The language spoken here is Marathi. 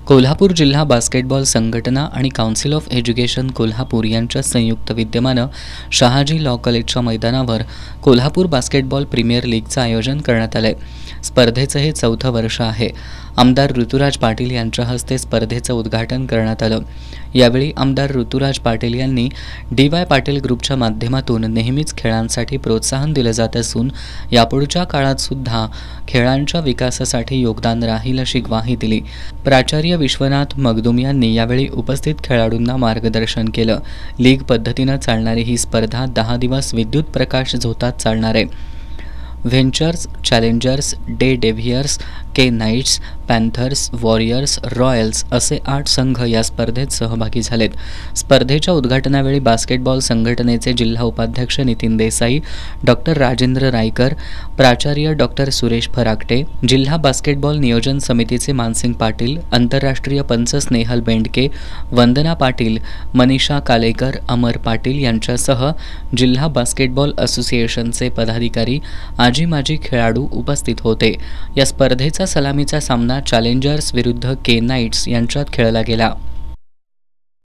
कोल्हापूर जिल्हा बास्केटबॉल संघटना आणि काउन्सिल ऑफ एज्युकेशन कोल्हापूर यांच्या संयुक्त विद्यमानं शहाजी लॉ कॉलेजच्या मैदानावर कोल्हापूर बास्केटबॉल प्रीमियर लीगचं आयोजन करण्यात आलंय। स्पर्धेचं हे 4थं वर्ष आहे। आमदार ऋतुराज पाटील यांच्या हस्ते स्पर्धेचं उद्घाटन करण्यात आलं। यावेळी आमदार ऋतुराज पाटील यांनी DY पाटील ग्रुपच्या माध्यमातून नेहमीच खेळांसाठी प्रोत्साहन दिलं जात असून यापुढच्या काळात सुद्धा खेळांच्या विकासासाठी योगदान राहील अशी ग्वाही दिली। प्राचार्य विश्वनाथ मगदुम यांनी यावेळी उपस्थित खेळाडूंना मार्गदर्शन केलं। लीग पद्धतीनं चालणारी ही स्पर्धा 10 दिवस विद्युत प्रकाश झोतात चालणार आहे। व्हेंचर्स, चॅलेंजर्स, डे डेव्हियर्स, के नाइट्स, पॅन्थर्स, वॉरियर्स, रॉयल्स असे 8 संघ या स्पर्धेत सहभागी झालेत। स्पर्धेच्या उद्घाटनावेळी बास्केटबॉल संघटनेचे जिल्हा उपाध्यक्ष नितीन देसाई, डॉक्टर राजेंद्र रायकर, प्राचार्य डॉक्टर सुरेश फराकटे, जिल्हा बास्केटबॉल नियोजन समितीचे मानसिंग पाटील, आंतरराष्ट्रीय पंच स्नेहल बेंडके, वंदना पाटील, मनीषा कालेकर, अमर पाटील यांच्यासह जिल्हा बास्केटबॉल असोसिएशनचे पदाधिकारी, आजी माजी खेळाडू उपस्थित होते। या स्पर्धेचा सलामीचा सामना चॅलेंजर्स विरुद्ध के नाइट्स यांच्यात खेळला गेला।